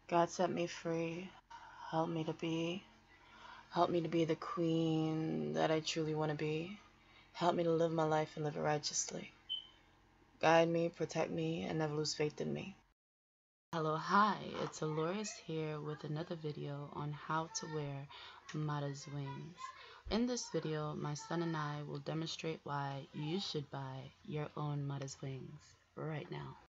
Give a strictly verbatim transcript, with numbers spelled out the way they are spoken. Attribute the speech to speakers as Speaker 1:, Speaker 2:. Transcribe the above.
Speaker 1: God set me free. Help me to be. Help me to be the queen that I truly want to be. Help me to live my life and live it righteously. Guide me, protect me, and never lose faith in me. Hello, hi, it's Aloris here with another video on how to wear Maddah's wings. In this video, my son and I will demonstrate why you should buy your own Maddah's wings right now.